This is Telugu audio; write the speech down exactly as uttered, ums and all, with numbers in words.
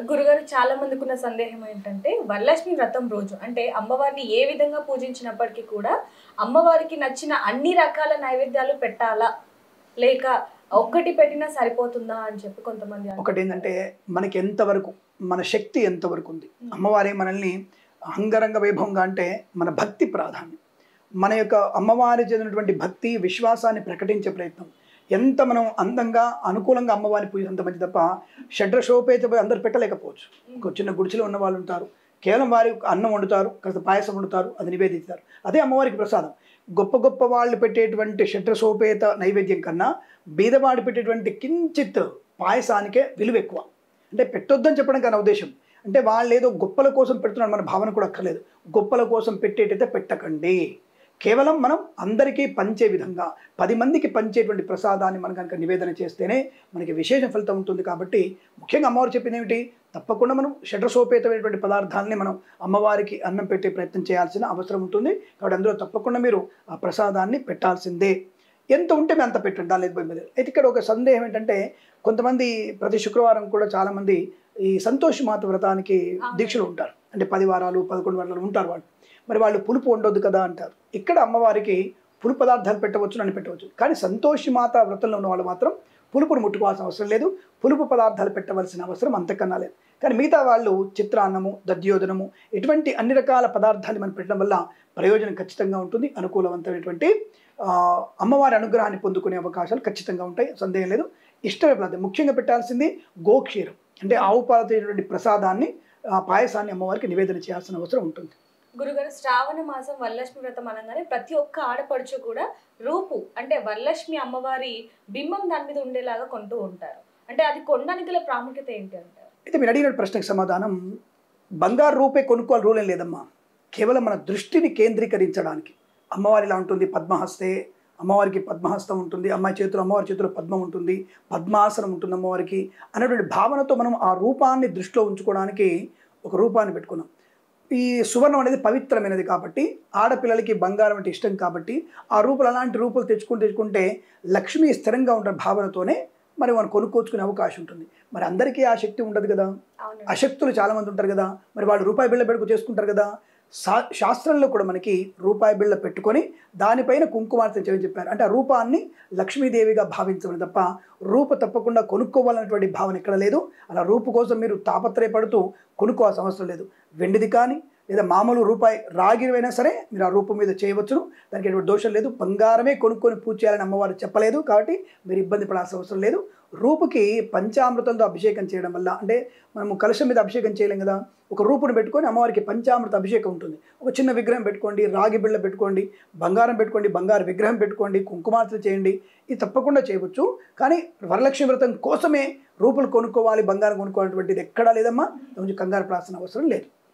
గురుగారు చాలా మందికి ఉన్న సందేహం ఏంటంటే వరలక్ష్మి వ్రతం రోజు అంటే అమ్మవారిని ఏ విధంగా పూజించినప్పటికీ కూడా అమ్మవారికి నచ్చిన అన్ని రకాల నైవేద్యాలు పెట్టాలా లేక ఒక్కటి పెట్టినా సరిపోతుందా అని చెప్పి కొంతమంది ఒకటి ఏంటంటే మనకి ఎంతవరకు మన శక్తి ఎంతవరకు ఉంది. అమ్మవారే మనల్ని అంగరంగ వైభవంగా అంటే మన భక్తి ప్రాధాన్యం, మన యొక్క అమ్మవారి చెందినటువంటి భక్తి విశ్వాసాన్ని ప్రకటించే ప్రయత్నం. ఎంత మనం అందంగా అనుకూలంగా అమ్మవారిని పూజింత మంచి తప్ప షడ్రశోపేత అందరు పెట్టలేకపోవచ్చు. ఒక చిన్న గుడిసెలో ఉన్న వాళ్ళు ఉంటారు, కేవలం వారి అన్నం వండుతారు, కాస్త పాయసం వండుతారు, అది నివేదిస్తారు, అదే అమ్మవారికి ప్రసాదం. గొప్ప గొప్ప వాళ్ళు పెట్టేటువంటి షడ్రశోపేత నైవేద్యం కన్నా బీదవాడు పెట్టేటువంటి కించిత్ పాయసానికే విలువ ఎక్కువ. అంటే పెట్టొద్దని చెప్పడం కానీ ఉద్దేశం అంటే వాళ్ళు ఏదో గొప్పల కోసం పెడుతున్నారు మన భావన కూడా అక్కర్లేదు. గొప్పల కోసం పెట్టేటైతే పెట్టకండి, కేవలం మనం అందరికీ పంచే విధంగా పది మందికి పంచేటువంటి ప్రసాదాన్ని మనం కనుక నివేదన చేస్తేనే మనకి విశేష ఫలితం ఉంటుంది. కాబట్టి ముఖ్యంగా అమ్మవారు చెప్పింది ఏమిటి, తప్పకుండా మనం షడ్రశోపేతమైనటువంటి పదార్థాలని మనం అమ్మవారికి అన్నం పెట్టే ప్రయత్నం చేయాల్సిన అవసరం ఉంటుంది. కాబట్టి అందులో తప్పకుండా మీరు ఆ ప్రసాదాన్ని పెట్టాల్సిందే. ఎంత ఉంటే మేము అంత పెట్టండి, దాని లేదు. అయితే ఇక్కడ ఒక సందేహం ఏంటంటే కొంతమంది ప్రతి శుక్రవారం కూడా చాలామంది ఈ సంతోషి మాత వ్రతానికి దీక్షలు ఉంటారు, అంటే పది వారాలు పదకొండు వారాలు ఉంటారు వాళ్ళు. మరి వాళ్ళు పులుపు వండొద్దు కదా అంటారు. ఇక్కడ అమ్మవారికి పులుపు పదార్థాలు పెట్టవచ్చు అని పెట్టవచ్చు, కానీ సంతోషి మాత వ్రతంలో ఉన్న వాళ్ళు మాత్రం పులుపును ముట్టుకోవాల్సిన అవసరం లేదు, పులుపు పదార్థాలు పెట్టవలసిన అవసరం అంతకన్నా లేదు. కానీ మిగతా వాళ్ళు చిత్రాన్నము, దధ్యోదనము, ఇటువంటి అన్ని రకాల పదార్థాలు మనం పెట్టడం వల్ల ప్రయోజనం ఖచ్చితంగా ఉంటుంది. అనుకూలవంతమైనటువంటి అమ్మవారి అనుగ్రహాన్ని పొందుకునే అవకాశాలు ఖచ్చితంగా ఉంటాయి, సందేహం లేదు. ఇష్టమైన పదార్థం ముఖ్యంగా పెట్టాల్సింది గోక్షీరం, అంటే ఆవు పాలతో ప్రసాదాన్ని పాయసాన్ని అమ్మవారికి నివేదన చేయాల్సిన అవసరం ఉంటుంది. గురుగారు, శ్రావణ మాసం వరలక్ష్మి వ్రతం అనగానే ప్రతి ఒక్క ఆడపడుచు కూడా రూపు అంటే వరలక్ష్మి అమ్మవారి బింబం దాని మీద ఉండేలాగా కొంటూ ఉంటారు. అంటే అది కొనడానికి గల ప్రాముఖ్యత ఏంటి అంటారు? అయితే మీరు అడిగిన ప్రశ్నకు సమాధానం, బంగారు రూపే కొనుక్కోవాలి రూల్ ఏం లేదమ్మా. కేవలం మన దృష్టిని కేంద్రీకరించడానికి అమ్మవారి ఇలా ఉంటుంది, పద్మహస్తే, అమ్మవారికి పద్మహస్తం ఉంటుంది, అమ్మాయి చేతిలో అమ్మవారి చేతిలో పద్మం ఉంటుంది, పద్మాసనం ఉంటుంది అమ్మవారికి అనేటువంటి భావనతో మనం ఆ రూపాన్ని దృష్టిలో ఉంచుకోవడానికి ఒక రూపాన్ని పెట్టుకున్నాం. ఈ సువర్ణం అనేది పవిత్రమైనది కాబట్టి ఆడపిల్లలకి బంగారం అంటే ఇష్టం కాబట్టి ఆ రూపులు అలాంటి రూపులు తెచ్చుకుంటూ తెచ్చుకుంటే లక్ష్మి స్థిరంగా ఉండే భావనతోనే మరి మనం కొనుక్కోచుకునే అవకాశం ఉంటుంది. మరి అందరికీ ఆ శక్తి ఉండదు కదా, అశక్తులు చాలామంది ఉంటారు కదా, మరి వాళ్ళు రూపాయి బిళ్ళ పెట్టుకు చేసుకుంటారు కదా. శా శాస్త్రంలో కూడా మనకి రూపాయి బిళ్ళ పెట్టుకొని దానిపైన కుంకుమార్తె చేయని చెప్పారు. అంటే ఆ రూపాన్ని లక్ష్మీదేవిగా భావించమని తప్ప రూప తప్పకుండా కొనుక్కోవాలనేటువంటి భావన ఎక్కడ లేదు. అలా రూపు కోసం మీరు తాపత్రయపడుతూ కొనుక్కోవాల్సిన అవసరం లేదు. వెండిది కానీ లేదా మామూలు రూపాయి రాగివైనా సరే మీరు ఆ రూపం మీద చేయవచ్చును, దానికి ఎటువంటి దోషం లేదు. బంగారమే కొనుక్కొని పూజ చేయాలని అమ్మవారు చెప్పలేదు కాబట్టి మీరు ఇబ్బంది పడాల్సిన అవసరం లేదు. రూపుకి పంచామృతంతో అభిషేకం చేయడం వల్ల, అంటే మనము కలశం మీద అభిషేకం చేయలేం కదా, ఒక రూపును పెట్టుకొని అమ్మవారికి పంచామృత అభిషేకం ఉంటుంది. ఒక చిన్న విగ్రహం పెట్టుకోండి, రాగి బిళ్ళ పెట్టుకోండి, బంగారం పెట్టుకోండి, బంగారు విగ్రహం పెట్టుకోండి, కుంకుమార్తె చేయండి, ఇది తప్పకుండా చేయవచ్చు. కానీ వరలక్ష్మి వ్రతం కోసమే రూపులు కొనుక్కోవాలి, బంగారం కొనుక్కోవాలటువంటిది ఎక్కడా లేదమ్మా. కొంచెం కంగారు పడాల్సిన అవసరం లేదు.